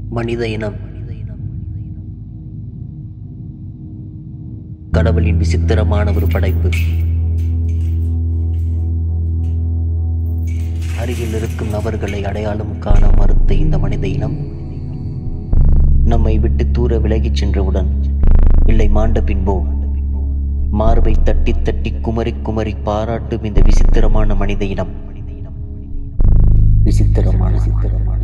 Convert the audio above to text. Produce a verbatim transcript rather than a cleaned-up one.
மனித இனம் கடவுளின் விசித்திரமான ஒரு படைப்பு. அருகில் இருக்கும் நபர்களை அடையாளம் காண மறுத்த இந்த மனித இனம் நம்மை விட்டு தூர விலகிச் சென்றவுடன், இல்லை மாண்ட பின்போ, மார்பை தட்டி தட்டி குமரி குமரி பாராட்டும் இந்த விசித்திரமான மனித இனம். விசித்திரமான சித்திரமான